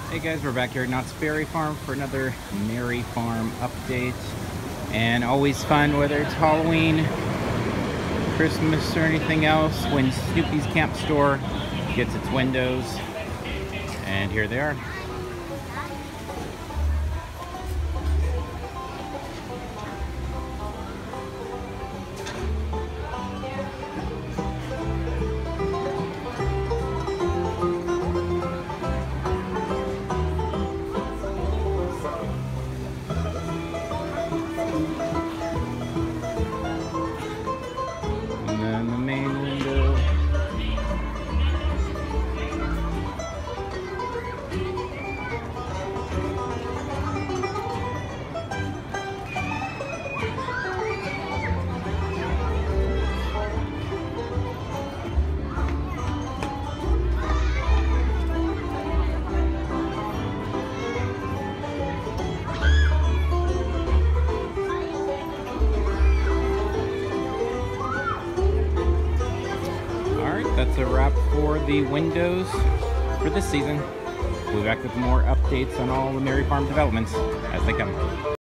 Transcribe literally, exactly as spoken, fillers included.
Hey guys, we're back here at Knott's Berry Farm for another Merry Farm update. And always fun, whether it's Halloween, Christmas, or anything else, when Snoopy's Camp Store gets its windows. And here they are. And then the main window. That's a wrap for the windows for this season. We'll be back with more updates on all the Merry Farm developments as they come.